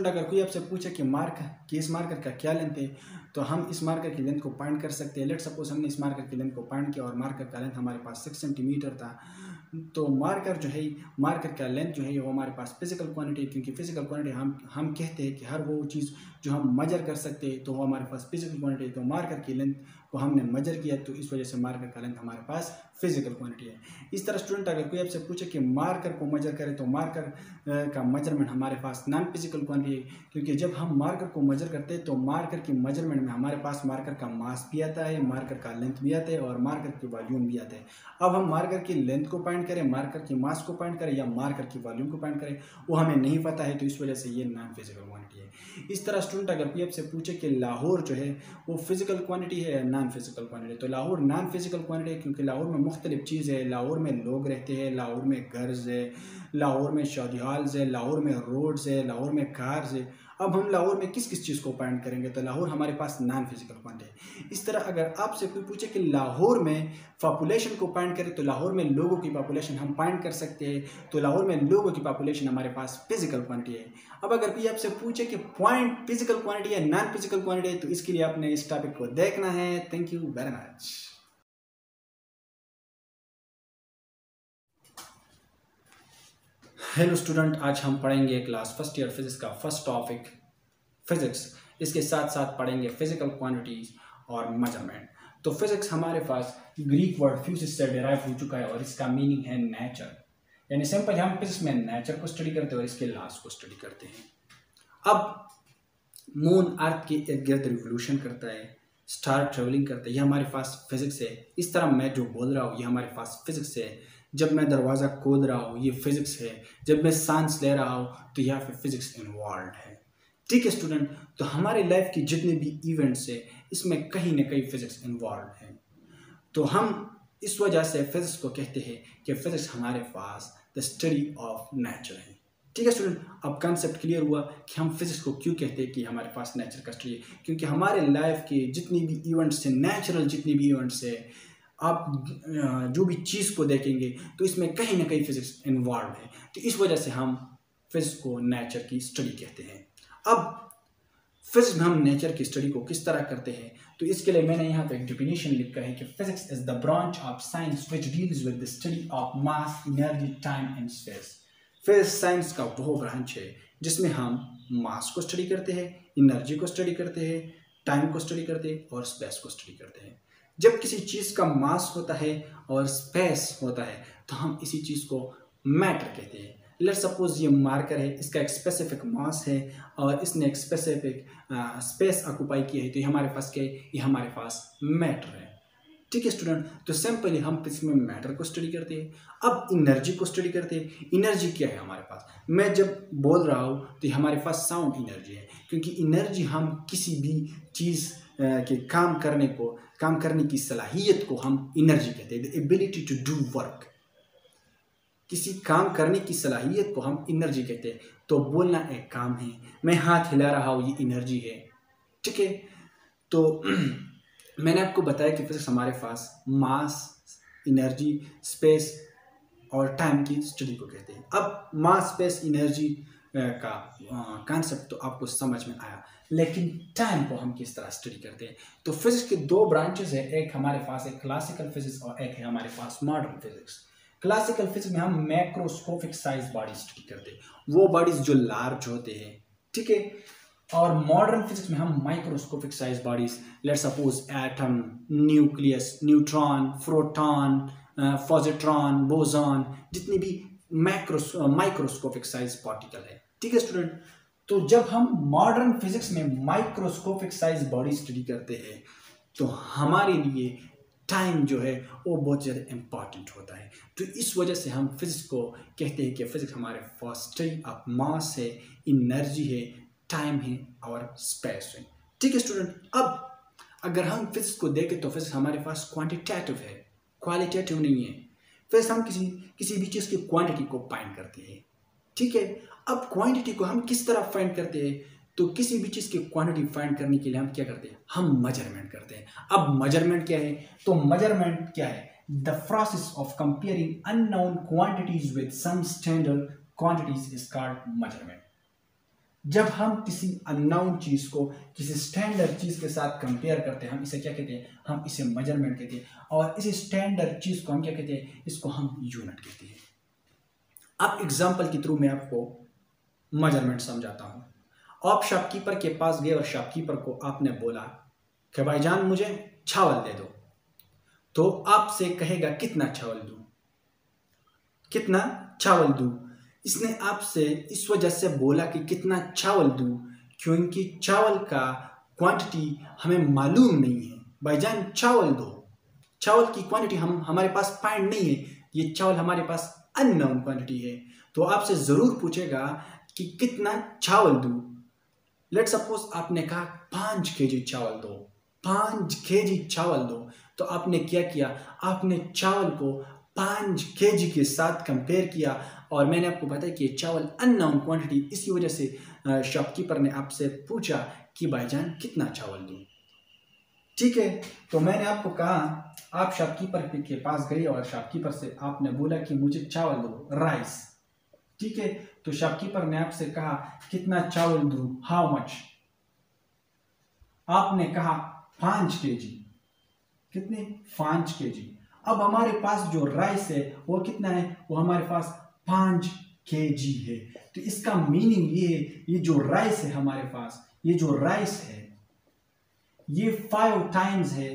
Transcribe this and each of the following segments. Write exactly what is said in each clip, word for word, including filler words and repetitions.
Student अगर कोई आपसे पूछे कि मार्कर कि इस मार्कर का क्या लेंथ है, तो हम इस मार्कर की लेंथ को फाइंड कर सकते हैं। लेट सपोज हमने इस मार्कर की लेंथ को फाइंड किया और मार्कर का लेंथ हमारे पास सिक्स सेंटीमीटर था, तो मार्कर जो है मार्कर का लेंथ जो है वो हमारे पास फिजिकल क्वांटिटी, क्योंकि फिजिकल क्वांटिटी हम हम कहते हैं कि हर वो चीज़ जो हम मेजर कर सकते हैं तो वो हमारे पास फिजिकल क्वांटिटी है। तो मार्कर की लेंथ को हमने मेजर किया तो इस वजह से मार्कर का लेंथ हमारे पास फिजिकल क्वांटिटी है। इस तरह स्टूडेंट अगर कोई आपसे पूछे कि मार्कर को मेजर करें तो मार्कर का मेजरमेंट हमारे पास नॉन फिजिकल क्वांटिटी है, क्योंकि जब हम मार्कर को मेजर करते हैं तो मार्कर की मेजरमेंट में हमारे पास मार्कर का मास भी आता है, मार्कर का लेंथ भी आता है और मार्कर की वॉल्यूम भी आता है। अब हम मार्कर की लेंथ को फाइंड करें, मार्कर की मास को फाइंड करें या मार्कर की वॉल्यूम को फाइंड करें, वो हमें नहीं पता है, तो इस वजह से ये नॉन फिजिकल क्वांटिटी है। इस तरह स्टूडेंट अगर कोई आपसे पूछे कि लाहौर जो है वो फिजिकल क्वांटिटी है या नॉन फिजिकल क्वांटिटी, तो लाहौर नॉन फिजिकल क्वांटिटी है, क्योंकि लाहौर में मुख्तलिफ चीज़ है। लाहौर में लोग रहते हैं, लाहौर में घर्स है, लाहौर में शादी हॉल्स है, लाहौर में रोड्स है, लाहौर में कार्स है। अब हम लाहौर में किस किस चीज़ को फाइंड करेंगे, तो लाहौर हमारे पास नॉन फिजिकल क्वांटिटी है। इस तरह अगर आपसे कोई पूछे कि लाहौर में पॉपुलेशन को फाइंड करें, तो लाहौर में लोगों की पॉपुलेशन हम फाइंड कर सकते हैं, तो लाहौर में लोगों की पॉपुलेशन हमारे पास फिजिकल क्वांटिटी है। अब अगर कोई आपसे पूछे कि पॉइंट फिजिकल क्वांटिटी है नॉन फिजिकल क्वांटिटी है, तो इसके लिए आपने इस टॉपिक को देखना है। Thank you very much. Hello student, आज हम पढ़ेंगे क्लास फर्स्ट ईयर फिजिक्स का फर्स्ट टॉपिक फिजिक्स। इसके साथ साथ पढ़ेंगे फिजिकल क्वांटिटीज और मेजरमेंट। तो फिजिक्स हमारे पास ग्रीक वर्ड फ्यूसिस से डिराइव हो चुका है और इसका मीनिंग है नेचर, यानी सिंपल हम फिजिक्स में नेचर को स्टडी करते हैं और इसके लॉज को स्टडी करते हैं। अब मून अर्थ के इर्द गिर्द रिवोल्यूशन करता है, स्टार ट्रेवलिंग करता है, ये हमारे पास फिजिक्स है। इस तरह मैं जो बोल रहा हूँ ये हमारे पास फिजिक्स है। जब मैं दरवाज़ा खोद रहा हूँ ये फिजिक्स है। जब मैं सांस ले रहा हूँ तो यहाँ पे फिजिक्स इन्वॉल्व है। ठीक है स्टूडेंट, तो हमारी लाइफ की जितने भी इवेंट्स है इसमें कहीं ना कहीं फिजिक्स इन्वॉल्व है। तो हम इस वजह से फिजिक्स को कहते हैं कि फिजिक्स हमारे पास द स्टडी ऑफ नेचर है। ठीक है स्टूडेंट, अब कॉन्सेप्ट क्लियर हुआ कि हम फिजिक्स को क्यों कहते हैं कि हमारे पास नेचर का स्टडी है, क्योंकि हमारे लाइफ के जितनी भी इवेंट्स हैं, नेचुरल जितनी भी इवेंट्स है, आप जो भी चीज़ को देखेंगे तो इसमें कहीं ना कहीं फिजिक्स इन्वॉल्व है। तो इस वजह से हम फिजिक्स को नेचर की स्टडी कहते हैं। अब फिजिक्स में हम नेचर की स्टडी को किस तरह करते हैं, तो इसके लिए मैंने यहाँ पे एक डेफिनेशन लिखा है कि physics is the branch of science which deals with the study of mass, energy, time and space. Physics science का वो ब्रांच है जिसमें हम मास को स्टडी करते हैं, एनर्जी को स्टडी करते हैं, टाइम को स्टडी करते हैं और स्पेस को स्टडी करते हैं। जब किसी चीज़ का मास होता है और स्पेस होता है तो हम इसी चीज़ को मैटर कहते हैं। लेट्स सपोज ये मार्कर है, इसका एक स्पेसिफिक मास है और इसने एक स्पेसिफिक स्पेस ऑक्यूपाई किया है, तो ये हमारे पास क्या है, ये हमारे पास मैटर है। ठीक है स्टूडेंट, तो सिंपली हम इसमें मैटर को स्टडी करते हैं। अब एनर्जी को स्टडी करते हैं। एनर्जी क्या है हमारे पास, मैं जब बोल रहा हूँ तो हमारे पास साउंड एनर्जी है, क्योंकि एनर्जी हम किसी भी चीज़ के काम करने को काम करने की सलाहियत को हम एनर्जी कहते हैं, the ability to do work. किसी काम करने की सलाहियत को हम एनर्जी कहते हैं। तो बोलना एक काम है, मैं हाथ हिला रहा हूँ ये एनर्जी है। ठीक है, तो मैंने आपको बताया कि फिजिक्स हमारे पास मास, एनर्जी, स्पेस और टाइम की स्टडी को कहते हैं। अब मास, स्पेस, एनर्जी का कॉन्सेप्ट तो आपको समझ में आया, लेकिन टाइम को हम किस तरह स्टडी करते हैं। तो फिजिक्स के दो ब्रांचेस है, एक हमारे पास है क्लासिकल फिजिक्स और एक है हमारे पास मॉडर्न फिजिक्स। क्लासिकल फिजिक्स में हम मैक्रोस्कोपिक साइज बॉडी स्टडी करते हैं, वो बॉडीज जो लार्ज होते हैं। ठीक है, और मॉडर्न फिजिक्स में हम microscopic size bodies, let's suppose atom, nucleus, neutron, proton, positron, boson, जितनी भी मैक्रो माइक्रोस्कोपिक साइज पार्टिकल है। ठीक है स्टूडेंट, तो जब हम मॉडर्न फिजिक्स में माइक्रोस्कोपिक साइज बॉडी स्टडी करते हैं तो हमारे लिए टाइम जो है वो बहुत ज़्यादा इम्पॉर्टेंट होता है। तो इस वजह से हम फिजिक्स को कहते हैं कि फिजिक्स हमारे पास स्टडी ऑफ मास है, एनर्जी है, टाइम है और स्पेस है। ठीक है स्टूडेंट, अब अगर हम फिजिक्स को देखें तो फिजिक्स हमारे पास क्वांटिटेटिव है, क्वालिटेटिव नहीं है। फिजिक्स हम किसी किसी भी चीज़ की क्वांटिटी को फाइंड करते हैं। ठीक है, अब क्वांटिटी को हम किस तरह फाइंड करते हैं, तो किसी भी चीज़ की क्वांटिटी फाइंड करने के लिए हम क्या करते हैं, हम मेजरमेंट करते हैं। अब मेजरमेंट क्या है, तो मेजरमेंट क्या है, the process of comparing unknown quantities with some standard quantities is called measurement. जब हम किसी अननोन चीज को किसी स्टैंडर्ड चीज के साथ कंपेयर करते हैं, हम इसे क्या कहते हैं, हम इसे मेजरमेंट कहते हैं। और इस स्टैंडर्ड चीज को हम क्या कहते हैं, इसको हम यूनिट कहते हैं। अब एग्जांपल के थ्रू मैं आपको मेजरमेंट समझाता हूं। आप शॉपकीपर के पास गए और शॉपकीपर को आपने बोला कि भाईजान मुझे चावल दे दो, तो आपसे कहेगा कितना चावल दूं, कितना चावल दूं। इसने आपसे इस वजह से बोला कि कितना चावल दूं क्योंकि चावल का क्वांटिटी हमें मालूम नहीं है। भाईजान चावल दो, चावल की क्वांटिटी हम हमारे पास फाइंड नहीं है, ये चावल हमारे पास अननोन क्वांटिटी है। तो आपसे जरूर पूछेगा कि कितना चावल दूं। लेट सपोज आपने कहा पांच केजी चावल दो, पांच केजी चावल दो। तो आपने क्या किया, आपने चावल को पांच केजी के साथ कंपेयर किया। और मैंने आपको बताया कि चावल अननोन क्वांटिटी, इसी वजह से शॉपकीपर ने आपसे पूछा कि भाईजान कितना चावल दूं। ठीक है, तो मैंने आपको कहा आप शॉपकीपर के पास गए और शॉपकीपर से आपने बोला कि मुझे चावल दो, राइस। ठीक है, तो शॉपकीपर ने आपसे कहा कितना चावल दूं, हाउ मच। आपने कहा पांच केजी, कितने, पांच केजी। अब हमारे पास जो राइस है वो कितना है, वो हमारे पास पांच केजी है। तो इसका मीनिंग ये है, ये जो राइस है हमारे पास, ये जो राइस है ये फाइव टाइम्स है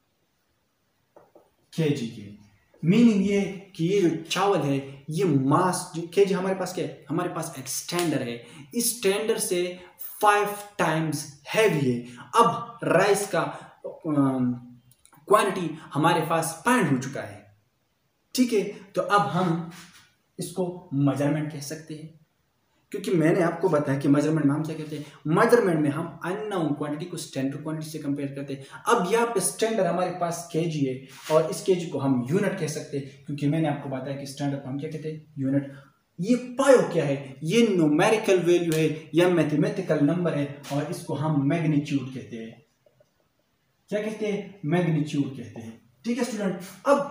केजी के। मीनिंग ये कि ये जो चावल है ये मास, जो केजी हमारे पास क्या है, हमारे पास एक स्टैंडर्ड है, इस स्टैंडर्ड से फाइव टाइम्स हैवी है। अब राइस का क्वांटिटी हमारे पास फाइंड हो चुका है। ठीक है, तो अब हम इसको मेजरमेंट कह सकते हैं, क्योंकि मैंने आपको बताया कि मेजरमेंट में हम क्या कहते हैं, मेजरमेंट में हम अननोन क्वांटिटी को स्टैंडर्ड क्वांटिटी से कंपेयर करते हैं। अब यहाँ पे स्टैंडर्ड हमारे पास केजी है और इस केजी को हम यूनिट कह सकते हैं, क्योंकि मैंने आपको बताया कि स्टैंडर्ड को हम क्या कहते हैं, यूनिट। ये पायो क्या है, ये न्यूमेरिकल वैल्यू है या मैथमेटिकल नंबर है और इसको हम मैग्नीट्यूड कहते हैं। क्या कहते हैं, मैग्नीट्यूड कहते हैं। ठीक है स्टूडेंट, अब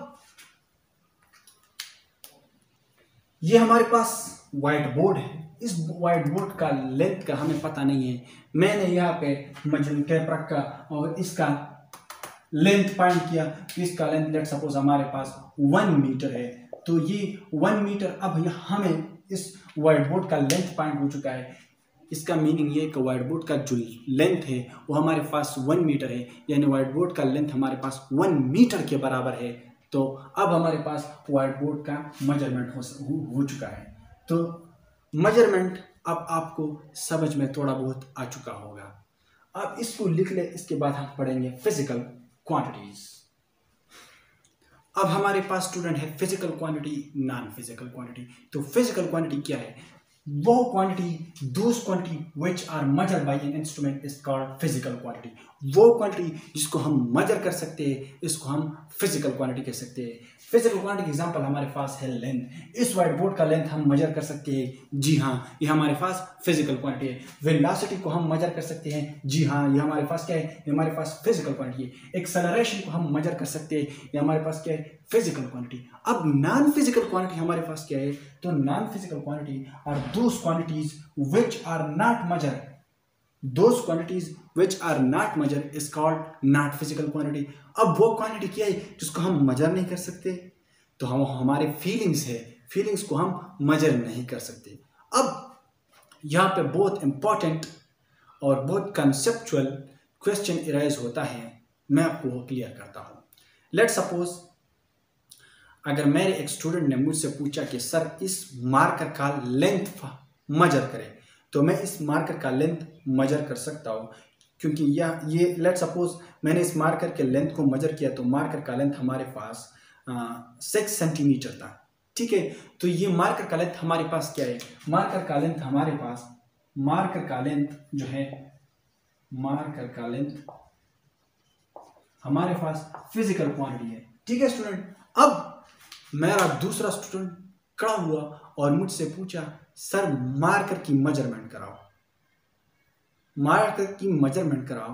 ये हमारे पास व्हाइट बोर्ड है, इस व्हाइट बोर्ड का लेंथ का हमें पता नहीं है। मैंने यहाँ पे मजन टेप रखा और इसका लेंथ फाइंड किया, तो इसका लेंथ लेट सपोज हमारे पास वन मीटर है। तो ये वन मीटर, अब हमें इस व्हाइट बोर्ड का लेंथ फाइंड हो चुका है। इसका मीनिंग ये कि व्हाइट बोर्ड का जो लेंथ है वो हमारे पास वन मीटर है, यानी व्हाइट बोर्ड का लेंथ हमारे पास वन मीटर के बराबर है। तो अब हमारे पास व्हाइट बोर्ड का मेजरमेंट हो, हो, हो चुका है। तो मेजरमेंट अब आपको समझ में थोड़ा बहुत आ चुका होगा। अब इसको लिख ले, इसके बाद हम पढ़ेंगे फिजिकल क्वांटिटीज। अब हमारे पास स्टूडेंट है physical quantity, non physical quantity. तो फिजिकल क्वांटिटी क्या है, वो quantity, those quantity which are measured by an instrument is called physical quantity. वो क्वांटिटी जिसको हम मेजर कर सकते हैं इसको हम फिजिकल क्वांटिटी कह सकते हैं। फिजिकल क्वांटिटी एग्जांपल हमारे पास है लेंथ। इस व्हाइट बोर्ड का लेंथ हम मेजर कर सकते हैं, जी हाँ ये हमारे पास फिजिकल क्वांटिटी है। वेलोसिटी को हम मेजर कर सकते हैं, जी हाँ ये हमारे पास क्या है, ये हमारे पास फिजिकल क्वांटिटी है। एक्सेलरेशन को हम मेजर कर सकते हैं, ये हमारे पास क्या है, फिजिकल क्वांटिटी। अब नॉन फिजिकल क्वांटिटी हमारे पास क्या है, तो non physical quantity are those quantities which are not measured, those quantities which are not measured is called not physical quantity। अब वो क्वांटिटी क्या है जिसको हम मेजर नहीं कर सकते, तो हम हमारे फीलिंग्स है, फीलिंग्स को हम मेजर नहीं कर सकते। अब यहाँ पे बहुत इंपॉर्टेंट और बहुत कंसेप्चुअल क्वेश्चन इराइज होता है, मैं आपको वो क्लियर करता हूँ। लेट सपोज अगर मेरे एक स्टूडेंट ने मुझसे पूछा कि सर इस मार्कर का लेंथ मेजर करें, तो मैं इस मार्कर का लेंथ मेजर कर सकता हूँ, क्योंकि यह ये लेट सपोज मैंने इस मार्कर के लेंथ को मेजर किया, तो मार्कर का लेंथ हमारे पास सिक्स सेंटीमीटर था। ठीक है, तो ये मार्कर का लेंथ हमारे पास क्या है, मार्कर का लेंथ हमारे पास, मार्कर का लेंथ जो है, मार्कर का लेंथ हमारे पास फिजिकल क्वांटिटी है। ठीक है स्टूडेंट, अब मेरा दूसरा स्टूडेंट खड़ा हुआ और मुझसे पूछा सर मार्कर की मेजरमेंट कराओ, मार्कर की मेजरमेंट कराओ।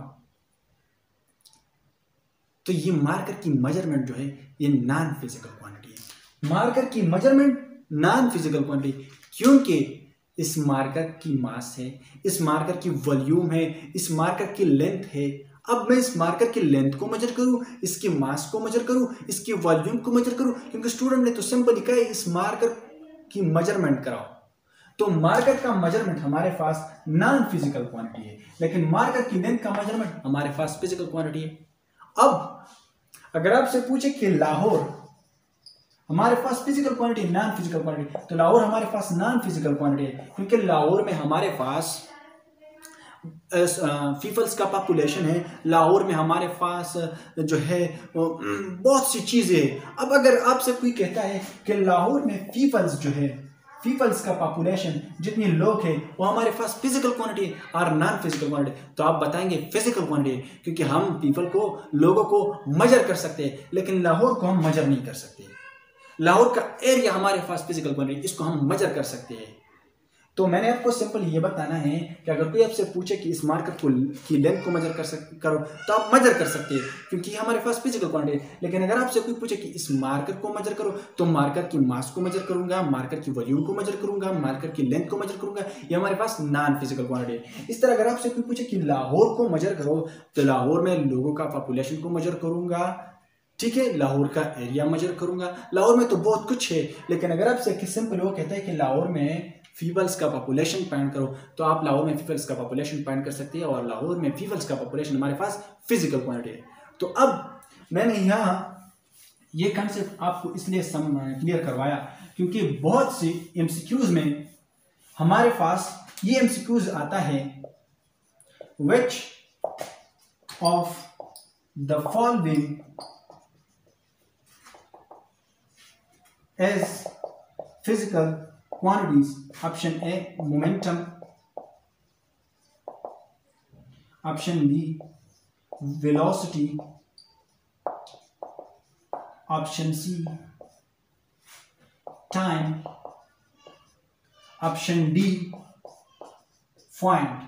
तो ये मार्कर की मेजरमेंट जो है ये नॉन फिजिकल क्वांटिटी है। मार्कर की मेजरमेंट नॉन फिजिकल क्वांटिटी, क्योंकि इस मार्कर की मास है, इस मार्कर की वॉल्यूम है, इस मार्कर की लेंथ है। अब मैं इस मार्कर की लेंथ को मेजर करूं, इसकी मास को मेजर करूं, इसकी वॉल्यूम को मेजर करूं, क्योंकि स्टूडेंट ने तो सिंपल लिखा है इस मार्कर की मेजरमेंट कराओ। तो मार्कर का मेजरमेंट हमारे पास नॉन फिजिकल क्वांटिटी है, लेकिन मार्कर की लेंथ का मेजरमेंट हमारे पास फिजिकल क्वांटिटी है। अब अगर आपसे पूछे कि लाहौर हमारे पास physical quantity, non physical quantity, तो लाहौर हमारे पास नॉन फिजिकल क्वांटिटी है, क्योंकि लाहौर में हमारे पास पीपल्स का पॉपुलेशन है, लाहौर में हमारे पास जो है बहुत सी चीजें हैं। अब अगर आपसे कोई कहता है कि लाहौर में पीपल्स जो है, पीपल्स का पॉपुलेशन जितने लोग हैं वो हमारे पास फिजिकल क्वांटिटी और नॉन फिजिकल क्वांटिटी, तो आप बताएंगे फिजिकल क्वांटिटी, क्योंकि हम पीपल को, लोगों को मेजर कर सकते हैं, लेकिन लाहौर को हम मेजर नहीं कर सकते। लाहौर का एरिया हमारे पास फिजिकल क्वांटिटी, इसको हम मेजर कर सकते हैं। तो मैंने आपको सिंपल ये बताना है कि अगर कोई आपसे पूछे कि इस मार्कर को की लेंथ को मेजर कर सक करो, तो आप मेजर कर सकते हैं, क्योंकि हमारे पास फिजिकल क्वांटिटी है। लेकिन अगर आपसे कोई पूछे कि इस मार्कर को मेजर करो, तो मार्कर की मास को मेजर करूंगा, मार्कर की वॉल्यूम को मेजर करूंगा, मार्कर की लेंथ को मेजर करूंगा, ये हमारे पास नॉन फिजिकल क्वांटिटी है। इस तरह अगर आपसे कोई पूछे कि लाहौर को मेजर करो, तो लाहौर में लोगों का पॉपुलेशन को मेजर करूंगा, ठीक है, लाहौर का एरिया मेजर करूंगा। लाहौर में तो बहुत कुछ है, लेकिन अगर आपसे सिंपल वो कहता है कि लाहौर में पीपल्स का पॉपुलेशन फाइंड करो, तो आप लाहौर में पीपल्स का पॉपुलेशन फाइंड कर सकते हैं, और लाहौर में पीपल्स का पॉपुलेशन हमारे पास फिजिकल क्वांटिटी है। तो अब मैंने यहाँ ये कंसेप्ट आपको इसलिए क्लियर करवाया क्योंकि बहुत सी एमसीक्यूज में हमारे पास ये एमसीक्यूज आता है, which of the following as physical quantities. Option A momentum, option B velocity, option C time, option D point.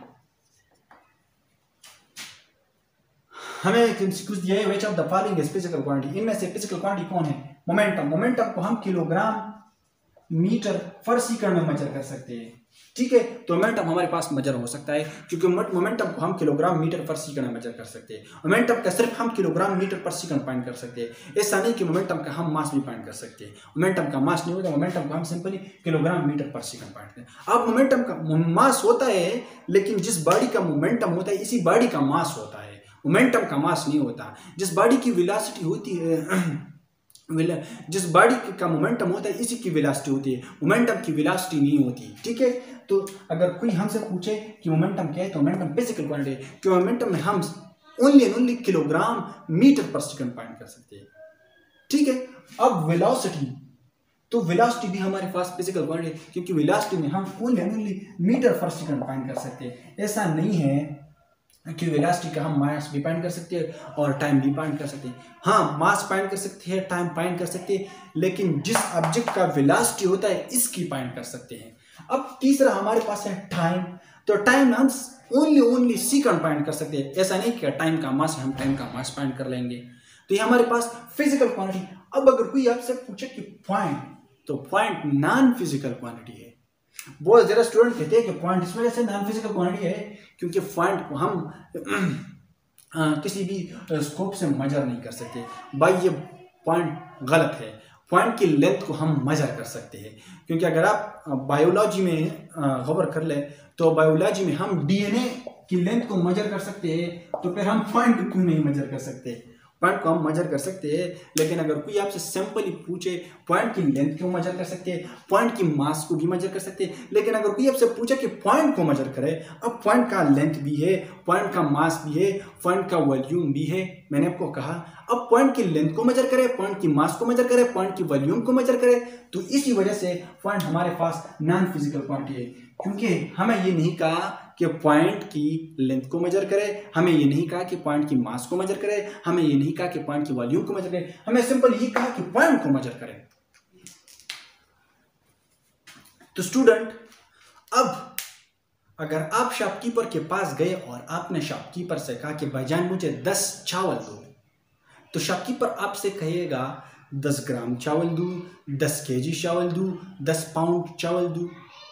हमें एक एमसीक्यू दिया है, which of the following is physical quantity. इनमें से फिजिकल क्वांटिटी कौन है? मोमेंटम। मोमेंटम को हम किलोग्राम मीटर पर सेकंड में मेजर कर सकते हैं, ठीक है। तो मोमेंटम हमारे पास मेजर हो सकता है, क्योंकि मोमेंटम को हम किलोग्राम मीटर पर सेकंड में मेजर कर सकते हैं। मोमेंटम का सिर्फ हम किलोग्राम मीटर पर सेकंड फाइंड कर सकते हैं। ऐसा नहीं कि मोमेंटम का हम मास भी फाइंड कर सकते हैं। मोमेंटम का मास नहीं होता, मोमेंटम को हम सिंपली किलोग्राम मीटर पर सेकंड फाइंड करते हैं। अब मोमेंटम का मास होता है, लेकिन जिस बॉडी का मोमेंटम होता है इसी बॉडी का मास होता है, मोमेंटम का मास नहीं होता। जिस बॉडी की वेलोसिटी होती है, जिस बॉडी का मोमेंटम होता है इसी की वेलोसिटी होती है, मोमेंटम की वेलोसिटी नहीं होती, ठीक है। तो अगर कोई हमसे पूछे कि मोमेंटम क्या है, तो मोमेंटम फिजिकल क्वांटिटी है, क्योंकि मोमेंटम में हम only and only kilogram metre पर सेकंड फाइंड कर सकते हैं, ठीक है। अब वेलोसिटी, तो वेलोसिटी भी हमारे पास फिजिकल क्वांटिटी है, क्योंकि वेलोसिटी में हम ओनली एंड ओनली मीटर पर सेकंड फाइंड कर सकते हैं। ऐसा नहीं है कि वेलोसिटी का हम मास भी फाइंड कर सकते हैं और टाइम भी फाइंड कर सकते हैं। हाँ, मास फाइंड कर सकते हैं, टाइम फाइंड कर सकते हैं, लेकिन जिस ऑब्जेक्ट का वेलोसिटी होता है इसकी फाइंड कर सकते हैं। अब तीसरा हमारे पास है टाइम। तो टाइम हम ओनली ओनली सेकंड फाइंड कर सकते हैं। ऐसा नहीं कि टाइम का मास है, हम टाइम का मास फाइंड कर लेंगे। तो ये हमारे पास फिजिकल क्वांटिटी। अब अगर कोई आपसे पूछे कि पॉइंट, तो पॉइंट नॉन फिजिकल क्वांटिटी है। बहुत ज़्यादा स्टूडेंट कहते हैं कि पॉइंट इस वजह से नॉन फिजिकल क्वांटिटी है क्योंकि पॉइंट को हम आ, किसी भी स्कोप से मेजर नहीं कर सकते। भाई ये पॉइंट गलत है। पॉइंट की लेंथ को हम मेजर कर सकते हैं, क्योंकि अगर आप बायोलॉजी में गौर कर ले तो बायोलॉजी में हम डीएनए की लेंथ को मेजर कर सकते हैं, तो फिर हम पॉइंट को क्यों नहीं मेजर कर सकते? पॉइंट को हम मेजर कर सकते हैं, लेकिन अगर कोई आपसे सिंपली पूछे पॉइंट की लेंथ क्यों मेजर कर सकते हैं, पॉइंट की मास को भी मेजर कर सकते हैं, लेकिन अगर कोई आपसे पूछे कि पॉइंट को मेजर करे, अब पॉइंट का लेंथ भी है, पॉइंट का मास भी है, पॉइंट का वॉल्यूम भी है। मैंने आपको कहा अब पॉइंट की लेंथ को मेजर करे, पॉइंट की मास को मेजर करे, पॉइंट की वॉल्यूम को मेजर करे, तो इसी वजह से पॉइंट हमारे पास नॉन फिजिकल क्वांटिटी है। क्योंकि हमें ये नहीं कहा कि पॉइंट की लेंथ को मेजर करे, हमें ये नहीं कहा कि पॉइंट की मास को मेजर करे, हमें ये नहीं कहा कि पॉइंट की वॉल्यूम को मेजर करे, हमें सिंपल ये कहा कि पॉइंट को मेजर करे। तो स्टूडेंट, अब अगर आप शॉपकीपर के पास गए और आपने शॉपकीपर से कहा कि भाईजान मुझे दस चावल दो, तो शॉपकीपर आपसे कहेगा दस ग्राम चावल दूं, दस केजी चावल दूं, दस पाउंड चावल दूं।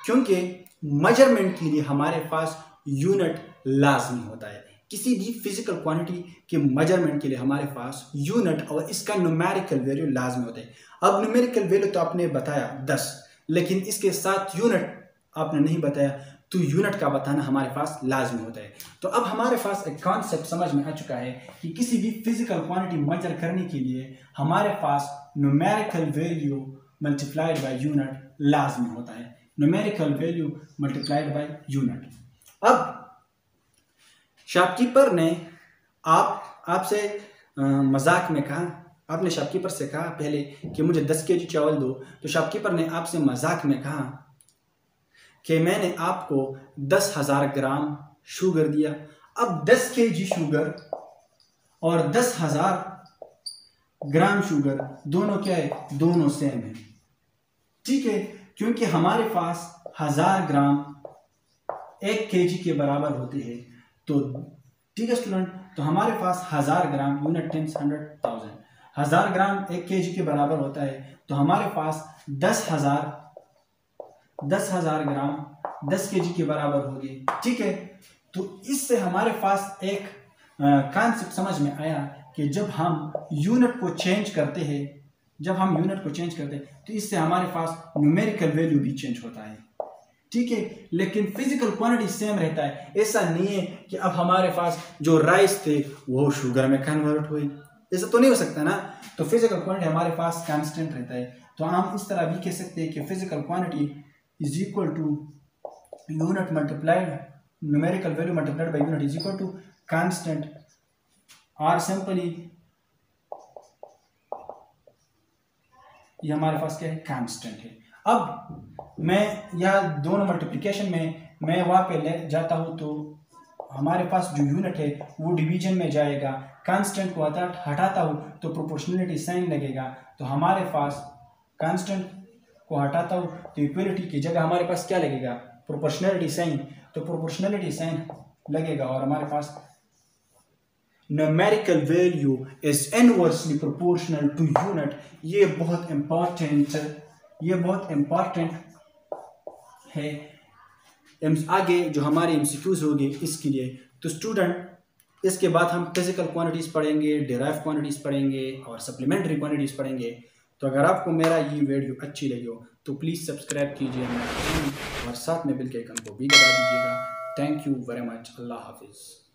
क्योंकि मेजरमेंट के लिए हमारे पास यूनिट लाजमी होता है। किसी भी फिजिकल क्वांटिटी के मेजरमेंट के लिए हमारे पास यूनिट और इसका न्यूमेरिकल वैल्यू लाजमी होता है। अब न्यूमेरिकल वैल्यू तो आपने बताया दस, लेकिन इसके साथ यूनिट आपने नहीं बताया, तो यूनिट का बताना हमारे पास लाजमी होता है। तो अब हमारे पास एक कॉन्सेप्ट समझ में आ चुका है कि किसी भी फिजिकल क्वांटिटी मेजर करने के लिए हमारे पास numerical value multiplied by unit लाजमी होता है। Numerical value multiplied by unit. अब शॉपकीपर ने आप आपसे मजाक में कहा, आपने शॉपकीपर से कहा पहले कि मुझे दस केजी चावल दो, तो शॉपकीपर ने आपसे मजाक में कहा कि मैंने आपको दस हजार ग्राम शुगर दिया। अब दस केजी शुगर और दस हजार ग्राम शुगर दोनों क्या है? दोनों सेम है, ठीक है, क्योंकि हमारे पास हजार ग्राम एक केजी के बराबर होते हैं। तो ठीक है स्टूडेंट, तो हमारे पास हजार gram unit tens hundred thousand, हजार ग्राम एक केजी के बराबर होता है। तो हमारे पास दस हजार दस हजार ग्राम दस केजी के बराबर होगी, ठीक है। तो इससे हमारे पास एक कॉन्सेप्ट समझ में आया कि जब हम यूनिट को चेंज करते हैं जब हम यूनिट को चेंज करते हैं तो इससे हमारे पास न्यूमेरिकल वैल्यू भी चेंज होता है, ठीक है। लेकिन फिजिकल क्वांटिटी सेम रहता है। ऐसा नहीं है कि अब हमारे पास जो राइस थे वो शुगर में कन्वर्ट हुए, ऐसा तो नहीं हो सकता ना। तो फिजिकल क्वांटिटी हमारे पास कांस्टेंट रहता है। तो हम इस तरह भी कह सकते हैं कि physical quantity is equal to unit multiplied numerical value multiplied by unit is equal to constant, or simply ये हमारे पास क्या है? कांस्टेंट है। अब मैं यह दोनों मल्टीप्लिकेशन में मैं वहाँ पे ले जाता हूँ तो हमारे पास जो यूनिट है वो डिवीजन में जाएगा। कांस्टेंट को हटा हटाता हूँ तो प्रोपोर्शनलिटी साइन लगेगा। तो हमारे पास कांस्टेंट को हटाता हूँ तो इक्वलिटी की जगह हमारे पास क्या लगेगा? Proportionality sign. तो प्रोपोर्शनलिटी साइन लगेगा और हमारे पास numerical value is inversely proportional to unit. ये बहुत इंपॉर्टेंट ये बहुत इंपॉर्टेंट है आगे जो हमारे एमसीक्यूज होंगे इसके लिए। तो स्टूडेंट इसके बाद हम फिजिकल क्वांटिटीज पढ़ेंगे, डिराइव क्वांटिटीज पढ़ेंगे और सप्लीमेंट्री क्वांटिटीज पढ़ेंगे। तो अगर आपको मेरा ये वीडियो अच्छी लगी हो तो प्लीज़ सब्सक्राइब कीजिए मेरा चैनल और साथ में बेल के आइकन को भी दबा दीजिएगा। Thank you very much. अल्लाह हाफिज़।